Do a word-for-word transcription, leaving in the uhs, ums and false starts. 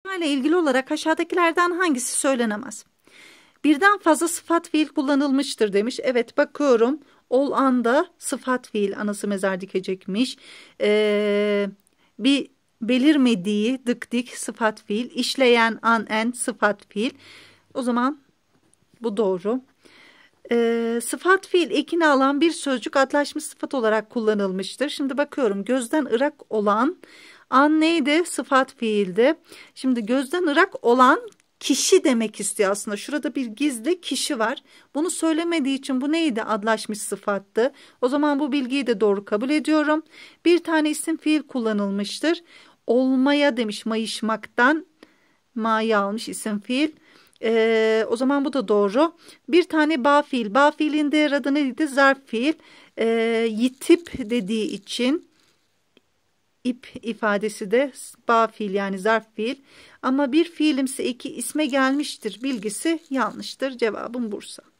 ile ilgili olarak aşağıdakilerden hangisi söylenemez? Birden fazla sıfat fiil kullanılmıştır demiş. Evet, bakıyorum. Ol anda sıfat fiil, anası mezar dikecekmiş. Ee, bir belirmediği dık dik sıfat fiil. İşleyen an en sıfat fiil. O zaman bu doğru. Ee, sıfat fiil ekini alan bir sözcük adlaşmış sıfat olarak kullanılmıştır. Şimdi bakıyorum, gözden ırak olan an neydi? Sıfat fiildi. Şimdi gözden ırak olan kişi demek istiyor aslında. Şurada bir gizli kişi var. Bunu söylemediği için bu neydi? Adlaşmış sıfattı. O zaman bu bilgiyi de doğru kabul ediyorum. Bir tane isim fiil kullanılmıştır. Olmaya demiş, mayışmaktan ma'yı almış isim fiil. Ee, o zaman bu da doğru. Bir tane ba fiil. Ba fiilin diğer adı neydi? Zarf fiil. Ee, yitip dediği için ip ifadesi de ba fiil, yani zarf fiil. Ama bir fiilimsi iki isme gelmiştir bilgisi yanlıştır. Cevabım Bursa.